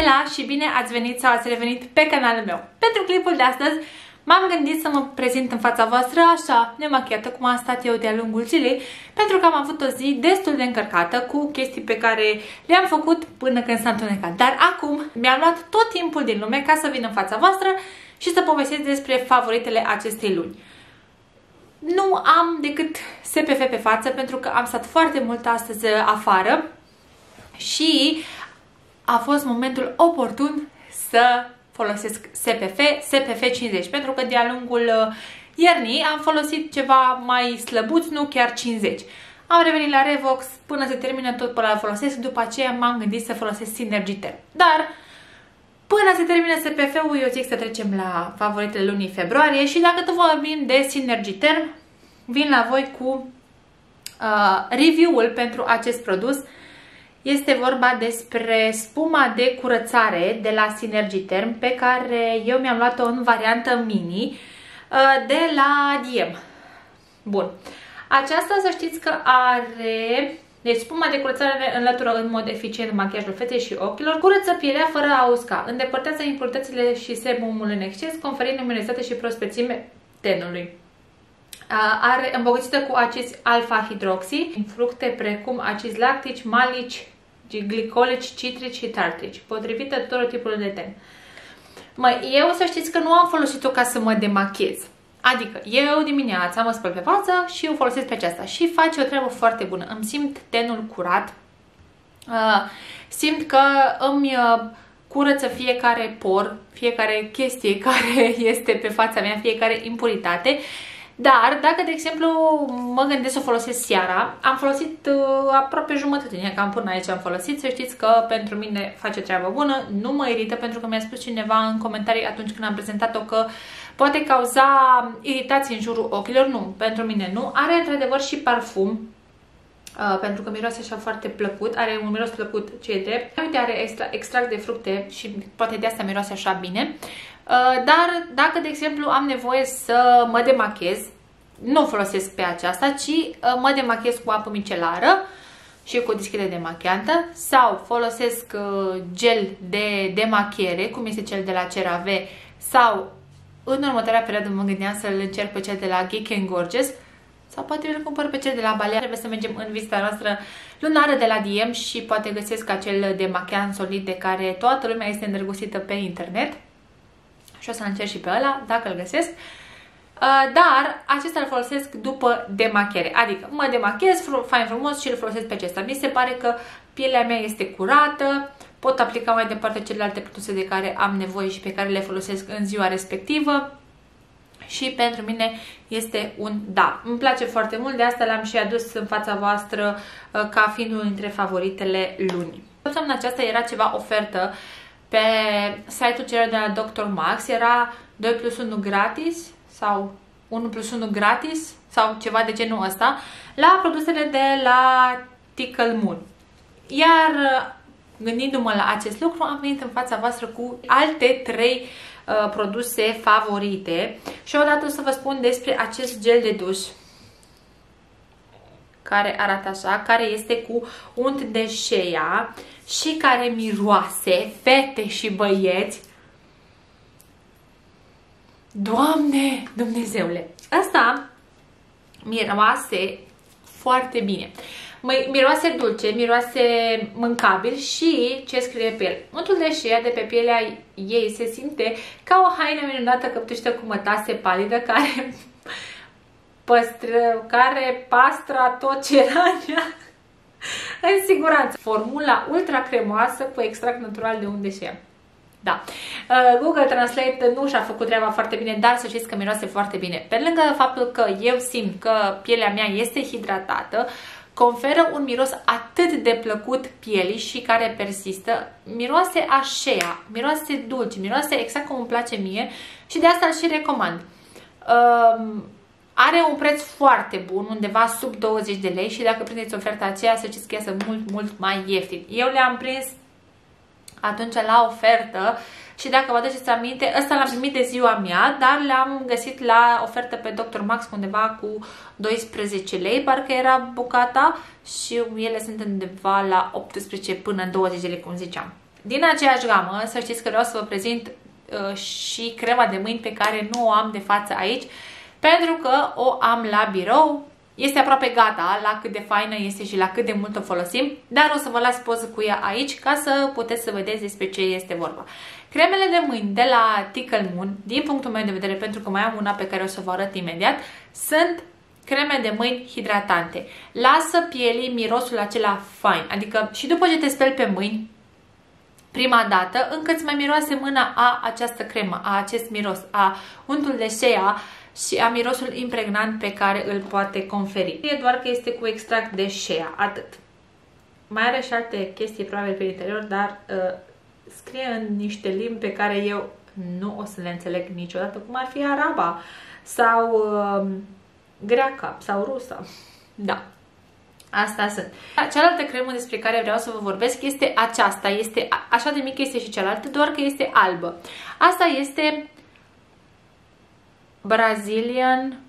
Hela și bine ați venit sau ați revenit pe canalul meu. Pentru clipul de astăzi m-am gândit să mă prezint în fața voastră așa, nemachiată, cum am stat eu de-a lungul zilei, pentru că am avut o zi destul de încărcată cu chestii pe care le-am făcut până când s-a întunecat. Dar acum mi-am luat tot timpul din lume ca să vin în fața voastră și să povestesc despre favoritele acestei luni. Nu am decât SPF pe față pentru că am stat foarte mult astăzi afară și a fost momentul oportun să folosesc SPF 50, pentru că de-a lungul iernii am folosit ceva mai slăbuț, nu chiar 50. Am revenit la Revox, până se termină tot pe ăla folosesc, după aceea m-am gândit să folosesc Synergy. Dar până se termină SPF-ul, eu zic să trecem la favoritele lunii februarie și dacă tot vorbim de Synergy, vin la voi cu review-ul pentru acest produs. Este vorba despre spuma de curățare de la Synergy pe care eu mi-am luat-o în variantă mini de la DM. Bun. Aceasta să știți că are... Deci spuma de curățare înlătură în mod eficient machiajul feței și ochilor, curăță pielea fără a usca, îndepărtează impurtățile și sebumul în exces, conferind luminitate și prospețime tenului. Are îmbogățită cu acizi alfa-hidroxi, fructe precum acizi lactici, malici, glicolici, citrici și tartrici, potrivită tuturor tipurilor de ten. Eu să știți că nu am folosit-o ca să mă demachez. Adică eu dimineața mă spăl pe față și eu folosesc pe aceasta și face o treabă foarte bună. Îmi simt tenul curat, simt că îmi curăță fiecare por, fiecare chestie care este pe fața mea, fiecare impuritate. Dar dacă, de exemplu, mă gândesc să o folosesc seara, am folosit aproape jumătate din ea, cam până aici am folosit, să știți că pentru mine face treabă bună, nu mă irită, pentru că mi-a spus cineva în comentarii atunci când am prezentat-o că poate cauza iritații în jurul ochilor. Nu, pentru mine nu. Are într-adevăr și parfum, pentru că miroase așa foarte plăcut, are un miros plăcut ce e drept. Uite, are extract de fructe și poate de asta miroase așa bine. Dar dacă, de exemplu, am nevoie să mă demachez, nu o folosesc pe aceasta, ci mă demachez cu apă micelară și cu o dischidă demachiantă sau folosesc gel de demachiere, cum este cel de la CeraVe, sau în următoarea perioadă mă gândeam să-l încerc pe cel de la Geek & Gorgeous sau poate îl cumpăr pe cel de la Balea. Trebuie să mergem în vizita noastră lunară de la DM și poate găsesc acel demachiant solid de care toată lumea este îndrăgostită pe internet. Și o să încerc și pe ăla, dacă îl găsesc. Dar acesta îl folosesc după demachiere. Adică mă demachez fain frumos și îl folosesc pe acesta. Mi se pare că pielea mea este curată, pot aplica mai departe celelalte produse de care am nevoie și pe care le folosesc în ziua respectivă. Și pentru mine este un da. Îmi place foarte mult, de asta l-am și adus în fața voastră ca fiind unul dintre favoritele lunii. Săptămâna aceasta era ceva ofertă pe site-ul celor de la Dr. Max, era 2+1 gratis sau 1+1 gratis sau ceva de genul ăsta la produsele de la Tickle Moon. Iar gândindu-mă la acest lucru, am venit în fața voastră cu alte 3 produse favorite și odată o să vă spun despre acest gel de duș care arată așa, care este cu unt de shea și care miroase, fete și băieți. Doamne, Dumnezeule! Asta miroase foarte bine. Miroase dulce, miroase mâncabil și ce scrie pe el? Untul de shea de pe pielea ei se simte ca o haină minunată căptușită cu mătase palidă care pastra tot ce era în siguranță. Formula ultra cremoasă cu extract natural de unt de shea. Da. Google Translate nu și-a făcut treaba foarte bine, dar să știți că miroase foarte bine. Pe lângă faptul că eu simt că pielea mea este hidratată, conferă un miros atât de plăcut pielii și care persistă. Miroase a shea, miroase dulce, miroase exact cum îmi place mie și de asta îl și recomand. Are un preț foarte bun, undeva sub 20 de lei și dacă prindeți oferta aceea, să știți că iasă mult, mult mai ieftin. Eu le-am prins atunci la ofertă și dacă vă aduceți aminte, ăsta l-am primit de ziua mea, dar le-am găsit la ofertă pe Dr. Max undeva cu 12 lei, parcă era bucata, și ele sunt undeva la 18 până 20 de lei, cum ziceam. din aceeași gamă, să știți că vreau să vă prezint și crema de mâini pe care nu o am de față aici, pentru că o am la birou. Este aproape gata la cât de faină este și la cât de mult o folosim, dar o să vă las poză cu ea aici ca să puteți să vedeți despre ce este vorba. Cremele de mâini de la Tickle Moon, din punctul meu de vedere, pentru că mai am una pe care o să vă arăt imediat, sunt creme de mâini hidratante. Lasă pielii mirosul acela fain, adică și după ce te speli pe mâini prima dată, încă îți mai miroase mâna a această cremă, a acest miros, a untul de shea și a mirosul impregnant pe care îl poate conferi. E doar că este cu extract de shea, atât. Mai are și alte chestii probabil pe interior, dar scrie în niște limbi pe care eu nu o să le înțeleg niciodată, cum ar fi araba sau greaca sau rusa. Da. Asta sunt. Cealaltă cremă despre care vreau să vă vorbesc este aceasta. Este așa de mică, este și cealaltă, doar că este albă. Asta este Brazilian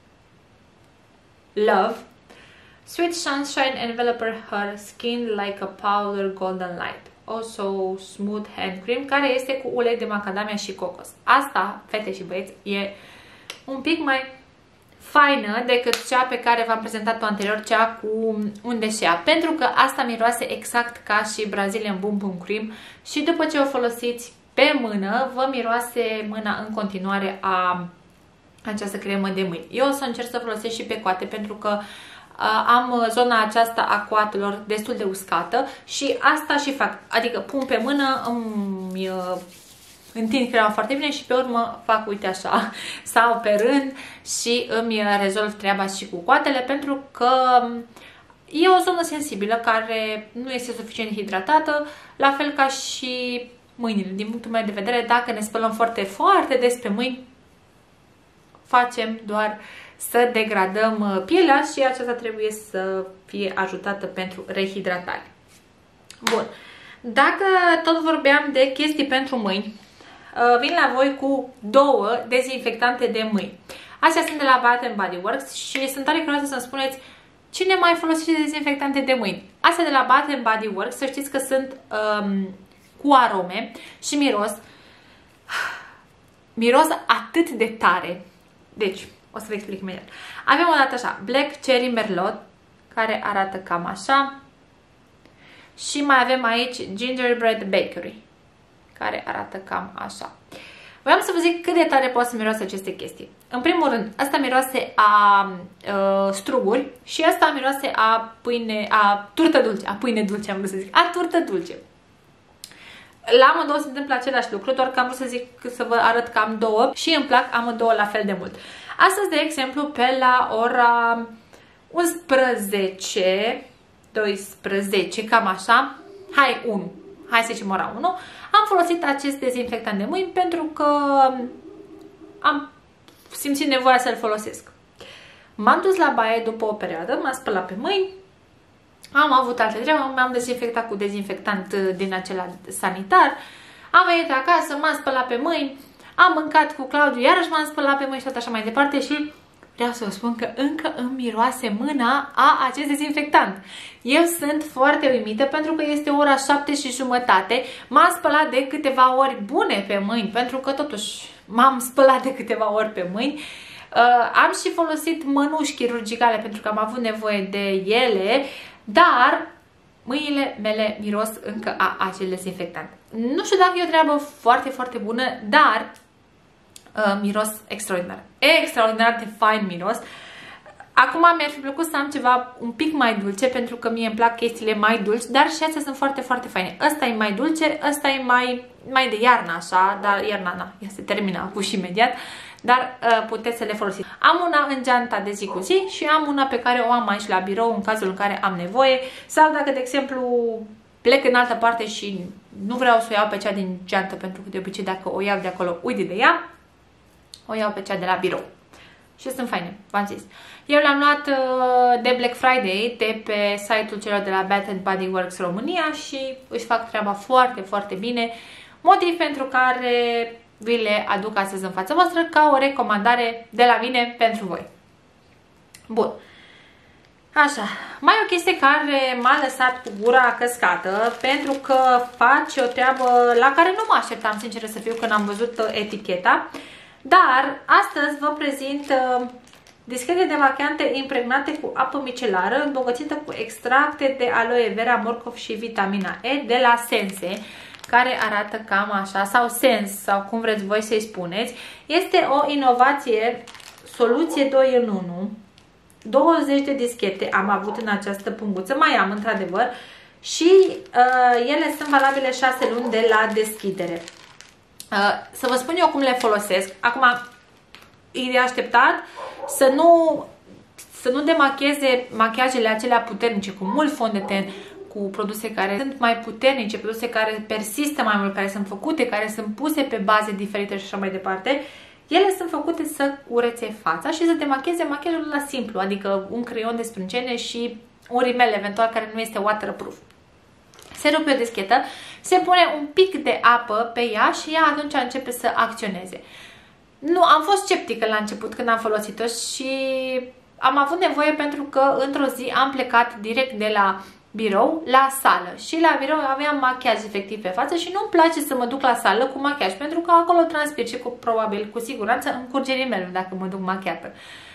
Love Sweet Sunshine Enveloper Her Skin Like a Powder Golden Light. Also Smooth Hand Cream, care este cu ulei de macadamia și cocos. Asta, fete și băieți, e un pic mai faină decât cea pe care v-am prezentat-o anterior, cea cu un de shea, pentru că asta miroase exact ca și Brazilian Bum Bum Cream și după ce o folosiți pe mână, vă miroase mâna în continuare a această cremă de mâini. Eu o să încerc să folosesc și pe coate, pentru că am zona aceasta a coatelor destul de uscată și asta și fac, adică pun pe mână, îmi întind crema foarte bine și pe urmă fac, uite așa, sau pe rând și îmi rezolv treaba și cu coatele, pentru că e o zonă sensibilă care nu este suficient hidratată, la fel ca și mâinile. Din punctul meu de vedere, dacă ne spălăm foarte, foarte des pe mâini, facem doar să degradăm pielea și aceasta trebuie să fie ajutată pentru rehidratare. Bun. Dacă tot vorbeam de chestii pentru mâini, vin la voi cu două dezinfectante de mâini. Astea sunt de la Bath Body Works și sunt tare curioasă să-mi spuneți cine mai folosește dezinfectante de mâini. Astea de la Bath Body Works, să știți că sunt cu arome și miros atât de tare. Deci, o să vă explic imediat. Avem o dată așa, Black Cherry Merlot, care arată cam așa. Și mai avem aici Gingerbread Bakery, care arată cam așa. Voiam să vă zic cât de tare poate să miroase aceste chestii. În primul rând, asta miroase a struguri și asta miroase a pâine, a turtă dulce, a pâine dulce am vrut să zic, a turtă dulce. La amândouă se întâmplă același lucru, doar că am vrut să zic, să vă arăt că am două și îmi plac amândouă la fel de mult. Astăzi, de exemplu, pe la ora 11, 12, cam așa, hai să zicem ora 1, am folosit acest dezinfectant de mâini pentru că am simțit nevoia să-l folosesc. M-am dus la baie după o perioadă, m-am spălat pe mâini, am avut alte treabă, m-am dezinfectat cu dezinfectant din acela sanitar, am venit acasă, m-am spălat pe mâini, am mâncat cu Claudiu, iarăși m-am spălat pe mâini și tot așa mai departe și vreau să vă spun că încă îmi miroase mâna a acest dezinfectant. Eu sunt foarte uimită pentru că este ora 7:30, m-am spălat de câteva ori bune pe mâini, pentru că totuși m-am spălat de câteva ori pe mâini. Am și folosit mănuși chirurgicale pentru că am avut nevoie de ele, dar mâinile mele miros încă a acel dezinfectant. Nu știu dacă e o treabă foarte, foarte bună, dar miros extraordinar. Extraordinar de fain miros. Acum mi-ar fi plăcut să am ceva un pic mai dulce, pentru că mie îmi plac chestiile mai dulci, dar și astea sunt foarte, foarte faine. Ăsta e mai dulce, ăsta e mai de iarnă așa, dar iarna, ea se termină acum și imediat, dar puteți să le folosiți. Am una în geanta de zi cu zi și am una pe care o am aici la birou în cazul în care am nevoie, sau dacă, de exemplu, plec în altă parte și nu vreau să o iau pe cea din geantă, pentru că de obicei dacă o iau de acolo uit de ea, o iau pe cea de la birou. Și sunt faine, v-am zis. Eu le-am luat de Black Friday de pe site-ul celor de la Bath Body Works România și își fac treaba foarte, foarte bine. Motiv pentru care vi le aduc astăzi în fața voastră ca o recomandare de la mine pentru voi. Bun. Așa, mai o chestie care m-a lăsat cu gura căscată, pentru că face o treabă la care nu mă așteptam, sincer să fiu, când am văzut eticheta. Dar astăzi vă prezint dischete demachiante impregnate cu apă micelară, îmbogățită cu extracte de aloe vera, morcov și vitamina E de la Sense, care arată cam așa, sau Sense, sau cum vreți voi să-i spuneți. Este o inovație, soluție 2 în 1. 20 de dischete am avut în această punguță, mai am într-adevăr, și ele sunt valabile 6 luni de la deschidere. Să vă spun eu cum le folosesc. Acum, e de așteptat să nu demacheze machiajele acelea puternice, cu mult fond de ten, cu produse care sunt mai puternice, produse care persistă mai mult, care sunt făcute, care sunt puse pe baze diferite și așa mai departe. Ele sunt făcute să curețe fața și să demacheze machiajul la simplu, adică un creion de sprâncene și un rimel eventual care nu este waterproof. Se rupe o deschetă, se pune un pic de apă pe ea și ea atunci începe să acționeze. Nu, am fost sceptică la început când am folosit-o și am avut nevoie pentru că într-o zi am plecat direct de la birou la sală și la birou aveam machiaj efectiv pe față și nu-mi place să mă duc la sală cu machiaj pentru că acolo transpir și probabil, cu siguranță, îmi curge rimelul dacă mă duc machiată.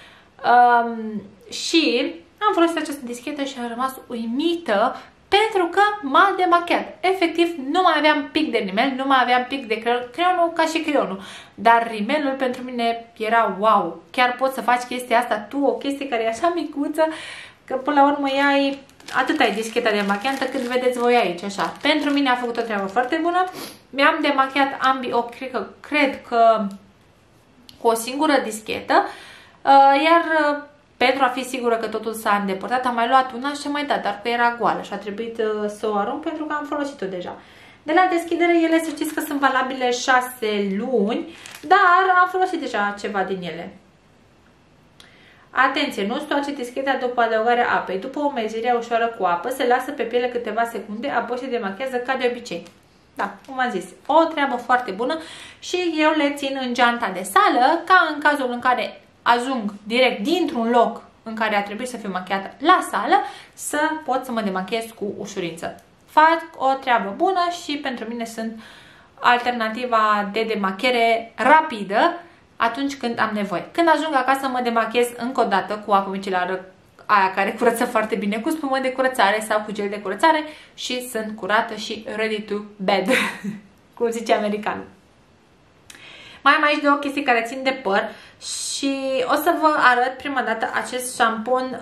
Și am folosit această dischetă și am rămas uimită pentru că m-a demachiat. Efectiv, nu mai aveam pic de rimel, nu mai aveam pic de creionul ca și creionul. Dar rimelul pentru mine era wow. Chiar poți să faci chestia asta tu, o chestie care e așa micuță, că până la urmă ea e atâta e discheta demachiantă cât vedeți voi aici, așa. Pentru mine a făcut o treabă foarte bună. Mi-am demachiat ambii ochi, cred că cu o singură dischetă, iar pentru a fi sigură că totul s-a îndepărtat, am mai luat una și am mai dat, dar că era goală și a trebuit să o arunc pentru că am folosit-o deja. De la deschidere, ele să știți că sunt valabile 6 luni, dar am folosit deja ceva din ele. Atenție, nu stoace discheta după adăugarea apei. După o mezire ușoară cu apă, se lasă pe piele câteva secunde, apoi se demachează ca de obicei. Da, cum am zis, o treabă foarte bună și eu le țin în geanta de sală, ca în cazul în care ajung direct dintr-un loc în care a trebuit să fiu machiată la sală, să pot să mă demachez cu ușurință. Fac o treabă bună și pentru mine sunt alternativa de demachiere rapidă atunci când am nevoie. Când ajung acasă mă demachez încă o dată cu apă micelară, aia care curăță foarte bine, cu spumă de curățare sau cu gel de curățare și sunt curată și ready to bed, cum zice americanul. Mai am aici două chestii care țin de păr și o să vă arăt prima dată acest șampon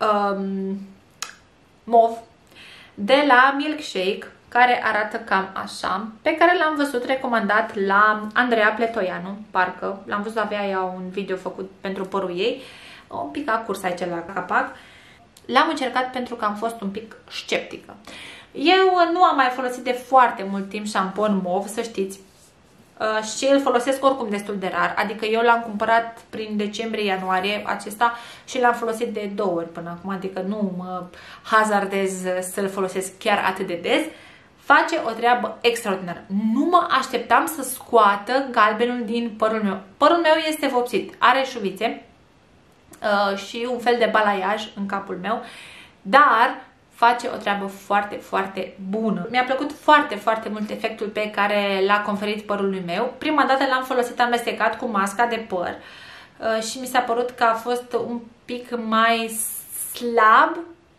mov de la Milkshake, care arată cam așa, pe care l-am văzut recomandat la Andreea Pletoianu, parcă l-am văzut, avea ea un video făcut pentru părul ei, un pic a curs aici la capac. L-am încercat pentru că am fost un pic sceptică. Eu nu am mai folosit de foarte mult timp șampon mov, să știți, și îl folosesc oricum destul de rar, adică eu l-am cumpărat prin decembrie-ianuarie acesta și l-am folosit de 2 ori până acum, adică nu mă hazardez să-l folosesc chiar atât de des. Face o treabă extraordinară. Nu mă așteptam să scoată galbenul din părul meu. Părul meu este vopsit, are șuvițe și un fel de balaiaj în capul meu, dar face o treabă foarte, foarte bună. Mi-a plăcut foarte, foarte mult efectul pe care l-a conferit părului meu. Prima dată l-am folosit amestecat cu masca de păr și mi s-a părut că a fost un pic mai slab,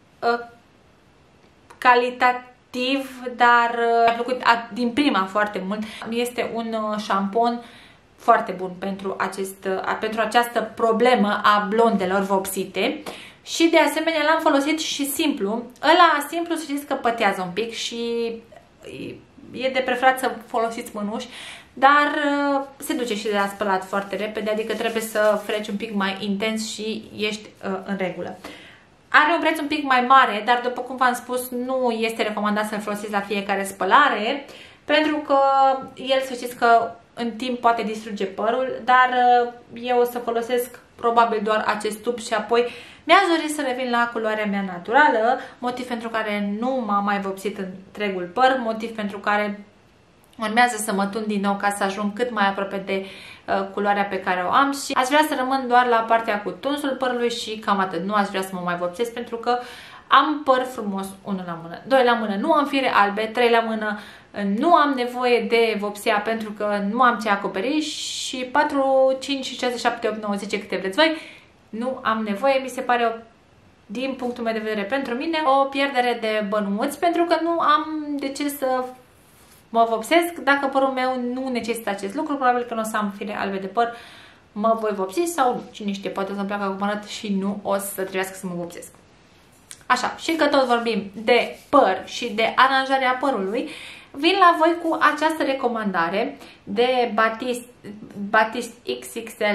calitativ, dar mi-a plăcut din prima foarte mult. Este un șampon foarte bun pentru această problemă a blondelor vopsite. Și de asemenea l-am folosit și simplu. Ăla simplu să știți că pătează un pic și e de preferat să folosiți mânuși, dar se duce și de la spălat foarte repede, adică trebuie să freci un pic mai intens și ești în regulă. Are un preț un pic mai mare, dar după cum v-am spus, nu este recomandat să-l folosiți la fiecare spălare, pentru că el, să știți că în timp poate distruge părul, dar eu o să folosesc probabil doar acest tub și apoi mi-aș dori să revin la culoarea mea naturală, motiv pentru care nu m-am mai vopsit întregul păr, motiv pentru care Urmează să mă tund din nou ca să ajung cât mai aproape de culoarea pe care o am și aș vrea să rămân doar la partea cu tunsul părului și cam atât. Nu aș vrea să mă mai vopsesc pentru că am păr frumos 1 la mână, 2 la mână, nu am fire albe, 3 la mână, nu am nevoie de vopsea pentru că nu am ce acoperi și 4, 5, 6, 7, 8, 9, 10 câte vreți voi, nu am nevoie, mi se pare din punctul meu de vedere pentru mine o pierdere de bănuți pentru că nu am de ce să mă vopsesc. Dacă părul meu nu necesită acest lucru, probabil că nu o să am fire albe de păr, mă voi vopsi sau nu, cine știe, poate o să-mi placă cumpărat și nu o să trebuiască să mă vopsesc. Așa, și că tot vorbim de păr și de aranjarea părului, vin la voi cu această recomandare de Batiste XXL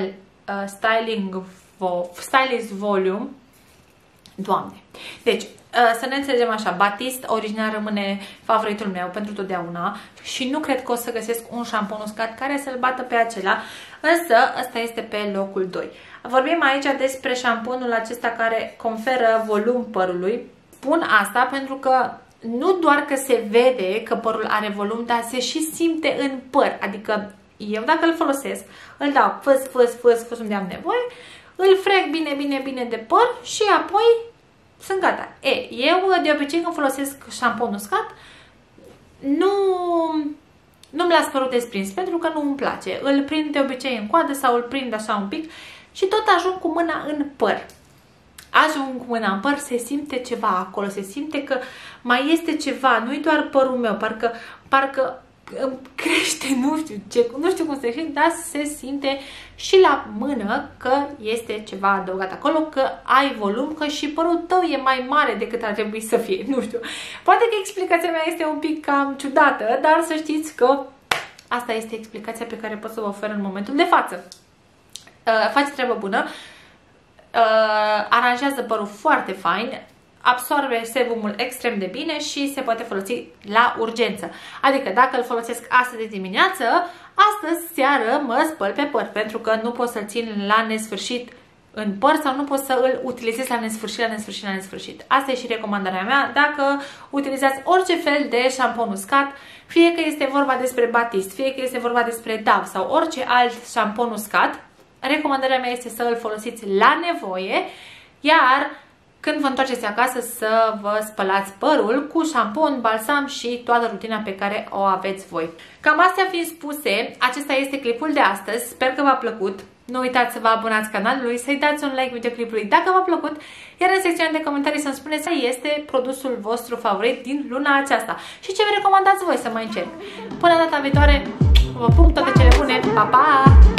Stylist Volume. Doamne! Deci, să ne înțelegem așa, Batiste original rămâne favoritul meu pentru totdeauna și nu cred că o să găsesc un șampon uscat care să-l bată pe acela, însă ăsta este pe locul 2. Vorbim aici despre șamponul acesta care conferă volum părului. Spun asta pentru că nu doar că se vede că părul are volum, dar se și simte în păr. Adică eu dacă îl folosesc, îl dau fâs unde am nevoie, îl frec bine de păr și apoi sunt gata. Eu de obicei când folosesc șampon uscat, nu-mi las părul desprins pentru că nu îmi place. Îl prind de obicei în coadă sau îl prind așa un pic și tot ajung cu mâna în păr. Ajung cu mâna în păr, se simte ceva acolo, se simte că mai este ceva, nu-i doar părul meu, parcă îmi crește, nu știu cum să zic, dar se simte și la mână că este ceva adăugat acolo, că ai volum, că și părul tău e mai mare decât ar trebui să fie, nu știu. Poate că explicația mea este un pic cam ciudată, dar să știți că asta este explicația pe care pot să vă ofer în momentul de față. Face treabă bună, aranjează părul foarte fain, absorbe sebumul extrem de bine și se poate folosi la urgență. Adică dacă îl folosesc astăzi de dimineață, astăzi seară mă spăl pe păr, pentru că nu pot să-l țin la nesfârșit în păr sau nu pot să îl utilizez la nesfârșit. Asta e și recomandarea mea. Dacă utilizați orice fel de șampon uscat, fie că este vorba despre Batiste, fie că este vorba despre Dove sau orice alt șampon uscat, recomandarea mea este să îl folosiți la nevoie, iar când vă întoarceți acasă să vă spălați părul cu șampon, balsam și toată rutina pe care o aveți voi. Cam astea fiind spuse, acesta este clipul de astăzi. Sper că v-a plăcut. Nu uitați să vă abonați canalului, să-i dați un like videoclipului dacă v-a plăcut, iar în secțiunea de comentarii să-mi spuneți care este produsul vostru favorit din luna aceasta și ce vă recomandați voi să mai încerc. Până data viitoare, vă pup toate cele bune, pa, pa!